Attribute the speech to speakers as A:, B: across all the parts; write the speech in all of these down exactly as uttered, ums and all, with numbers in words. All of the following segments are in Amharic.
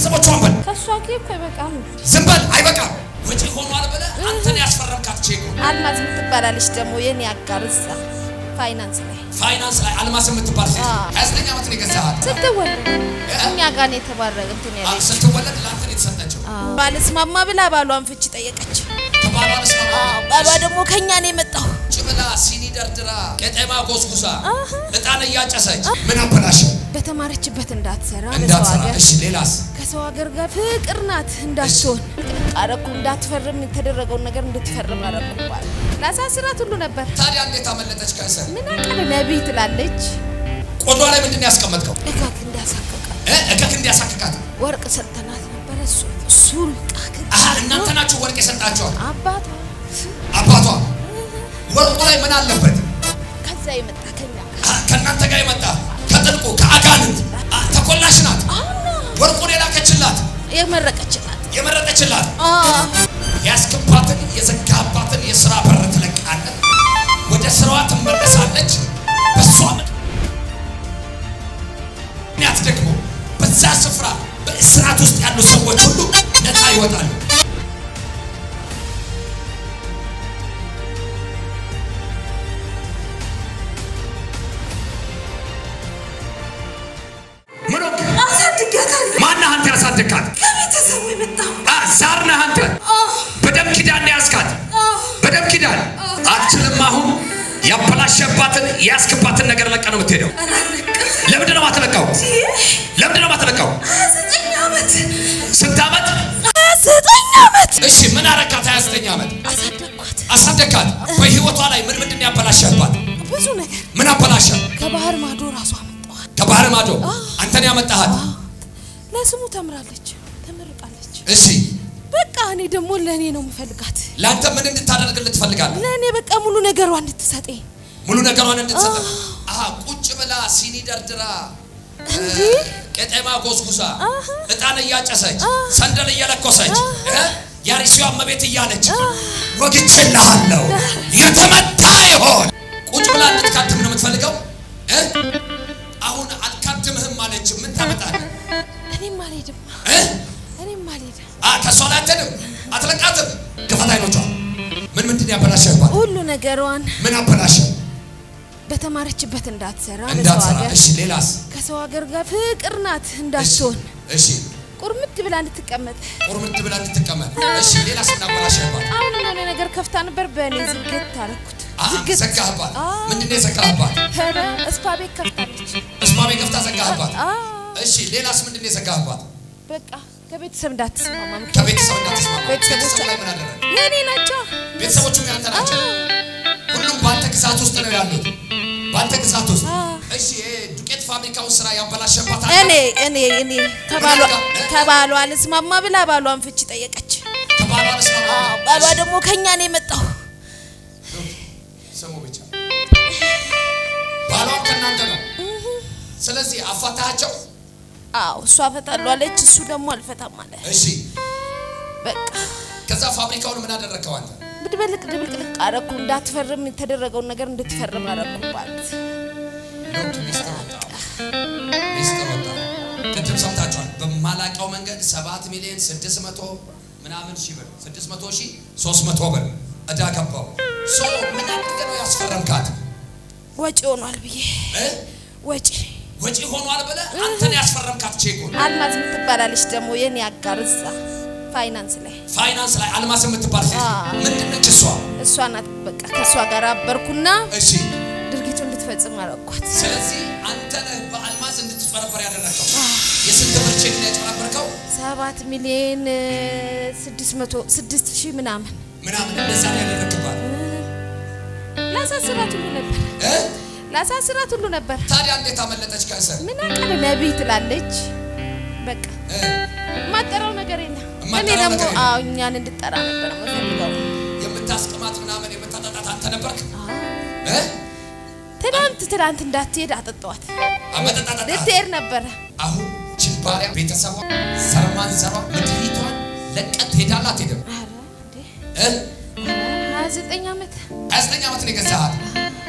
A: ቤተሰቦቿን በል
B: ከሷ እኮ አይበቃም
A: ዝም በል አይበቃም ወጪ ሆኗል ብለ አንተን ያስፈረምካት ቼክ
B: አልማዝ የምትባላለች ደግሞ የኔ አጋርዛ ፋይናንስ ላይ
A: ፋይናንስ ላይ አልማዝ የምትባል ሴት ሃያ ዘጠኝ አመት ነው የገዛሃት
B: ስትወለድ እኛ ጋር ነው የተባረገ እንትን ያለ
A: ስትወለድ ላንተ ነው የተሰጠችው
B: ባልስማማ ብላ ባሏን ፍቺ ጠየቀች
A: ከባሏ ስማማ
B: ባሏ ደግሞ ከኛ ነው የመጣው
A: ጭብላ ሲኒ ደርድራ ቀጠማ ጎስጉሳ እጣን ያጨሰች ምን አበላሽ
B: በተማረችበት እንዳትሰራ
A: እንዳትሰራ እሺ ሌላስ
B: ከሰው ሀገር ጋር ፍቅር ናት እንዳትሆን አረኩ እንዳትፈርም የተደረገው ነገር እንድትፈርም አረኩባል ላሳስራት ሁሉ ነበር
A: ታዲያ እንዴት አመለጠች ከእስር
B: ምን አቀለ ነብይ ትላለች
A: ቆዷ ላይ ምንድነው ያስቀመጥከው
B: እካክ እንዲያሳከካት
A: እ እካክ እንዲያሳከካት
B: ወርቅ ሰልተናት ነበር እሱ ሱልጣክ
A: አሃ እናንተ ናችሁ ወርቅ የሰጣችሁ
B: አባቷ
A: አባቷ ወርቁ ላይ ምን አለበት
B: ከዛ ይመጣ ከኛ
A: ከናንተ ጋር ይመጣ ከጥልቁ ከአጋንንት ተቆላሽ ናት ወርቁን የላከችላት
B: የመረቀችላት
A: የመረጠችላት ያስከባትን የዘጋባትን የሥራ በር ትለቃለች ወደ ስራዋ ትመለሳለች በሷ ምክንያት ደግሞ በዛ ስፍራ በእስራት ውስጥ ያሉ ሰዎች ሁሉ ነፃ ይወጣሉ ያሳደካት
B: ከቤተሰቡ የመጣው
A: አዛርና አንተ በደም ኪዳን ያስካት በደም ኪዳን አትልም አሁን ያበላሸባትን ያስከባትን ነገር ለቀነው የምትሄደው ለምንድን ነው ማትለቀው ለምንድን ነው ማትለቀው
B: ሃያ ዘጠኝ አመት
A: ስንት አመት
B: ሃያ ዘጠኝ አመት
A: እሺ ምን አረካት ሃያ ዘጠኝ አመት
B: አሳደኳት
A: አሳደካት በህይወቷ ላይ ምን ምንድን ያበላሸባት
B: ብዙ ነገር
A: ምን አበላሸ
B: ከባህር ማዶ ራሷ አመጣዋት
A: ከባህር ማዶ አንተን ያመጣሃት
B: ለስሙ ተምራለች ተመርቃለች
A: እሺ
B: በቃ እኔ ደሞ ለኔ ነው የምፈልጋት
A: ላንተ ምን እንድታደርግልህ ትፈልጋለህ
B: ለኔ በቃ ሙሉ ነገሯን እንድትሰጠኝ
A: ሙሉ ነገሯን እንድትሰጠኝ አሃ ቁጭ ብላ ሲኒ ደርድራ
B: እንዴ
A: ቀጠማ ጎስጉሳ እጣን ያጨሰች ሰንደል እየለኮሰች ያሪሲዋ መቤት እያለች ወግቼልሃለሁ የተመታ ይሆን ቁጭ ብላ እንድትካድም ነው የምትፈልገው እ አሁን አልካድምህም ማለች ምን ታመጣለህ
B: እኔ ማልሄድም
A: እ
B: እኔ ማልሄድ
A: አ ከሶላተንም አትለቃትም ከፈታይኖቿ ምን ምንድን ያበላሸባት
B: ሁሉ ነገሯን
A: ምን አበላሸ
B: በተማረችበት እንዳትሰራ
A: እንዳትሰራ እሺ ሌላስ
B: ከሰው ሀገር ጋር ፍቅር ናት እንዳትሆን
A: እሺ
B: ቁርምት ብላ እንድትቀመጥ
A: ቁርምት ብላ እንድትቀመጥ እሺ ሌላስ ምን አበላሸባት
B: አሁን እኔ ነገር ከፍታ ነበር በእኔ ዝግት ታረኩት
A: ዝግት ዘጋህባት ምንድነው የዘጋህባት
B: ኧረ እስፓ ቤት ከፍታለች
A: እስፓ ቤት ከፍታ ዘጋህባት እሺ ሌላስ ምንድነው የዘጋህባት
B: በቃ ከቤተሰብ እንዳትስማማ
A: ከቤተሰብ እንዳትስማማ ቤተሰብ ላይ ምን አደረገ
B: የኔ ናቸው
A: ቤተሰቦቹም ያንተ ናቸው ሁሉም ባንተ ግዛት ውስጥ ነው ያሉት ባንተ ግዛት ውስጥ እሺ ዱቄት ፋብሪካው ስራ ያበላሸባት
B: እኔ እኔ እኔ ከባሏ ከባሏ ልስማማ ብላ ባሏን ፍቺ ጠየቀች
A: ከባሏ ልስማማ
B: ባሏ ደግሞ ከኛ ነው የመጣው
A: ሰሙ ብቻ ባሏ ከናንተ ነው ስለዚህ አፋታቸው
B: አው እሷ ፈታሉ አለች እሱ ደግሞ አልፈታም አለ
A: እሺ
B: በቃ
A: ከዛ ፋብሪካውን ምን አደረከው አንተ
B: ብድበልቅ ድብልቅልቅ አረኩ እንዳትፈርም የተደረገው ነገር እንድትፈርም አረኩባት
A: ሎክ ሚስተር ወጣ ሚስተር ወጣ ከትም ሰምታችኋል በማላቀው መንገድ ሰባት ሚሊዮን ስድስት መቶ ምናምን ሺህ ብር ስድስት መቶ ሺህ ሶስት መቶ ብር እዳ ገባው ሶ ምን አድርገህ ነው ያስፈረምካት
B: ወጪ ሆኗል ብዬ
A: እ
B: ወጪ
A: ወጪ ሆኗል ብለ አንተን ያስፈረምካት ቼኩን
B: አልማዝ የምትባላለች ደግሞ የኔ አጋርዛ ፋይናንስ ላይ
A: ፋይናንስ ላይ አልማዝ የምትባል ሴት ምንድነው እሷ
B: እሷ ናት በቃ ከሷ ጋር አበርኩና
A: እሺ
B: ድርጊቱን እንድትፈጽም አረኳት
A: ስለዚህ አንተ ነህ በአልማዝ እንድትፈረበር ያደረከው የስንት ብር ቼክ ነው ያጨረበርከው
B: ሰባት ሚሊዮን ስድስት መቶ ስድስት ሺህ ምናምን
A: ምናምን እንደዛ ነው ያደረክባት
B: ላሳስራት ሁሉ ነበር
A: እ
B: ላሳስራት ሁሉ ነበር
A: ታዲያ እንዴት አመለጠች ከእስር
B: ምን አቀለ ነብይ ትላለች በቃ ማጠራው ነገር የለም እኔ ደግሞ አው እኛን እንድጠራ ነበር መፈልገው
A: የምታስቀማት ምናምን የምታጣጣት አንተ ነበርክ እ
B: ትናንት ትናንት እንዳትሄድ አጠጣዋት
A: አመጣጣጣ
B: ልትሄድ ነበር
A: አሁን ችባሪያ ቤተሰቧ ሰርማን ዘሯ ምድሪቷን ለቀት ሄዳላት ሄደም
B: አረ እንዴ
A: እ
B: ሃያ ዘጠኝ አመት
A: ሃያ ዘጠኝ አመት ነው የገዛሃት ሄዳ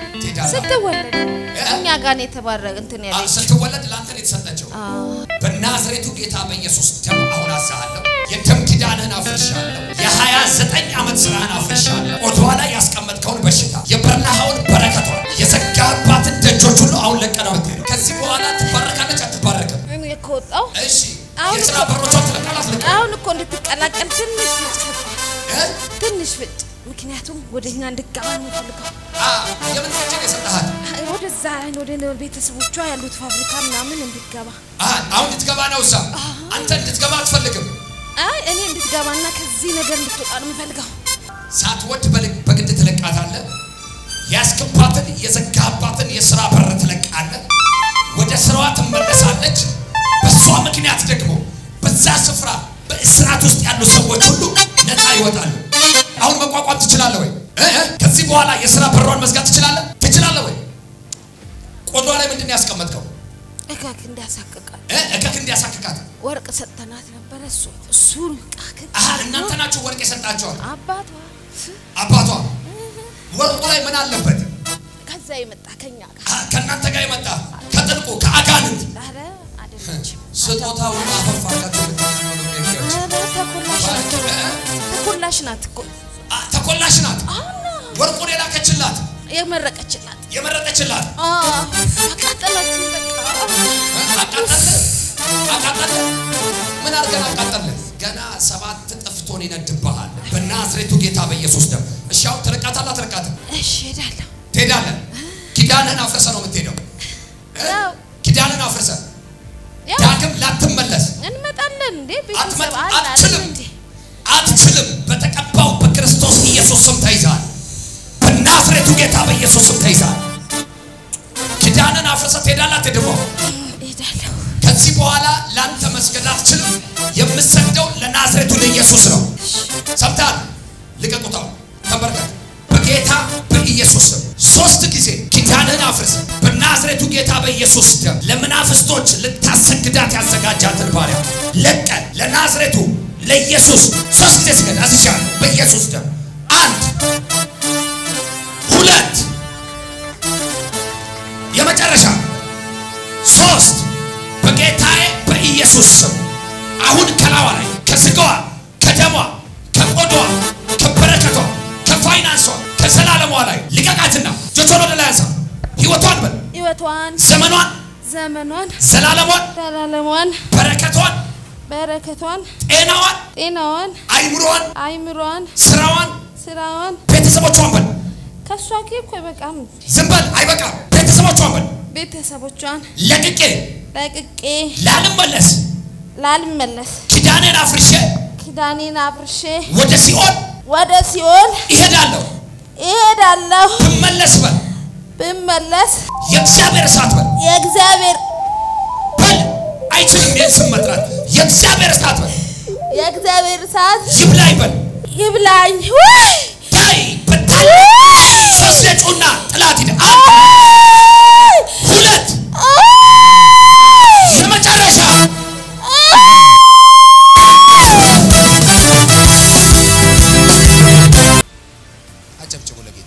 A: ያደርጋል
B: ስትወለድ እኛ ጋር ነው የተባረከ እንትን ያለች
A: ስትወለድ ላንተ ነው የተሰጠችው በናዝሬቱ ጌታ በኢየሱስ ደም አሁን አዛሃለሁ የደም ኪዳንህን አፍርሻለሁ የሀያ ዘጠኝ ዓመት ስራህን አፍርሻለሁ ወደኋላ ላይ ያስቀመጥከውን በሽታ የበረሃውን በረከቷን የዘጋባትን ደጆች ሁሉ አሁን ለቀናው ትሄዱ ከዚህ በኋላ ትባረካለች አትባረክም
B: እኔ እኮጣው
A: እሺ የሥራ በሮቿን ትለቃለች
B: አሁን እኮ እንድትቀላቀል ትንሽ ፍጭ ትንሽ ፍጭ ምክንያቱም ወደኛ እንድትገባ ነው ፈልገው
A: አ የምን ፍጭ የሰጣሃት
B: ወደዛ ወደ ቤተሰቦቿ ያሉት ፋብሪካ ምናምን እንድትገባ
A: አ አሁን እንድትገባ ነው እዛ አንተ እንድትገባ አትፈልግም
B: አይ እኔ እንድትገባና ከዚህ ነገር እንድትወጣ ነው የምፈልገው
A: ሳትወድ በግድ ትለቃታለህ ያስከባትን የዘጋባትን የሥራ በር ትለቃለህ ወደ ስራዋ ትመለሳለች በሷ ምክንያት ደግሞ በዛ ስፍራ በእስራት ውስጥ ያሉ ሰዎች ሁሉ ነፃ ይወጣሉ አሁን መቋቋም ትችላለህ ወይ ከዚህ በኋላ የሥራ በሯን መዝጋት ትችላለህ ትችላለህ ወይ ቆዷ ላይ ምንድነው ያስቀመጥከው
B: እካክ እንዲያሳክካት
A: እካክ እንዲያሳክካት
B: ወርቅ ሰጠናት ነበር እሱ እሱን ቃክ
A: አሃ እናንተ ናችሁ ወርቅ የሰጣችኋት
B: አባቷ
A: አባቷ ወርቁ ላይ ምን አለበት
B: ከዛ ይመጣ ከኛ ጋር
A: ከናንተ ጋር ይመጣ ከጥልቁ ከአጋንንት
B: አረ አይደለች
A: ስጦታው አፈፋካችሁ
B: ተኮላሽ ናት እኮ
A: ተኮላሽ ናት ወርቁን የላከችላት
B: የመረቀችላት
A: የመረቀችላት
B: አዎ አቃጠላት በቃ
A: አቃጠለ አቃጠለ ምን አርገና አቃጠለ ገና ሰባት ጥፍቶን ይነድብሃል በናዝሬቱ ጌታ በኢየሱስ ደም እሻው ተረቃታላ ተረቃታ
B: እሺ ሄዳለሁ
A: ትሄዳለህ ኪዳንህን አፍርሰህ ነው የምትሄደው
B: ያው
A: ኪዳንህን አፍርሰህ ዳግም ላትመለስ
B: እንመጣለን እንዴ ቤተሰብ
A: አትችልም አትችልም በተቀባው በክርስቶስ ኢየሱስ ስም ተይዛል በናዝሬቱ ጌታ በኢየሱስ ስም ተይዛል ኪዳንህን አፍርሰህ ትሄዳለህ አትሄድም
B: ሄዳለሁ
A: ከዚህ በኋላ ላንተ መስገድ አትችልም የምትሰግደው ለናዝሬቱ ለኢየሱስ ነው ሰምተሃል ልቀቁታው ተበርከክ በጌታ በኢየሱስ ስም ሶስት ጊዜ ኪዳንህን አፍርስ በናዝሬቱ ጌታ በኢየሱስ ደም ለመናፍስቶች ልታሰግዳት ያዘጋጃትን ባሪያ ለቀ ለናዝሬቱ ለኢየሱስ ሶስት ጊዜ ስገድ አዝሻለሁ በኢየሱስ ደም አንድ ሁለት የመጨረሻ ሶስት በጌታዬ በኢየሱስ ስም አሁን ከላዋ ላይ ከስጋዋ ከደሟ ከቆዳዋ ከበረከቷ ከፋይናንሷ ከዘላለሟ ላይ ልቀቃትና ጆቶሎ ለላያሳ ህይወቷን በል
B: ህይወቷን
A: ዘመኗን
B: ዘመኗን
A: ዘላለሟን
B: ዘላለሟን
A: በረከቷን
B: በረከቷን
A: ጤናዋን
B: ጤናዋን
A: አይምሮዋን
B: አይምሮዋን
A: ስራዋን
B: ስራዋን
A: ቤተሰቦቿን በል
B: ከሷ እኮ አይበቃም
A: ዝም በል አይበቃም ቤተሰቦቿን በል
B: ቤተሰቦቿን
A: ለቅቄ
B: ለቅቄ
A: ላልመለስ
B: ላልመለስ
A: ኪዳኔን አፍርሼ
B: ኪዳኔን አፍርሼ
A: ወደ ሲኦል
B: ወደ ሲኦል
A: ይሄዳለሁ
B: ይሄዳለሁ
A: ብመለስ በል
B: ብመለስ
A: የእግዚአብሔር እሳት በል
B: የእግዚአብሔር
A: በል አይችልም የስም መጥራት የእግዚአብሔር እሳት በል
B: የእግዚአብሔር እሳት
A: ይብላኝ በል
B: ይብላኝ ወይ
A: ታይ በታይ ሶስት የጩና ጥላት ይደ ሁለት የመጨረሻ አጨብጭቡ ለጌታ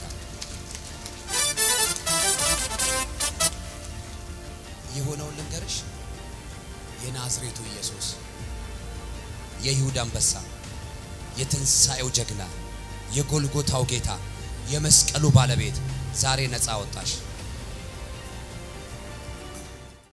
A: የሆነውን ልንገርሽ የናዝሬቱ ኢየሱስ የይሁዳ አንበሳ የትንሳኤው ጀግና የጎልጎታው ጌታ የመስቀሉ ባለቤት ዛሬ ነፃ ወጣሽ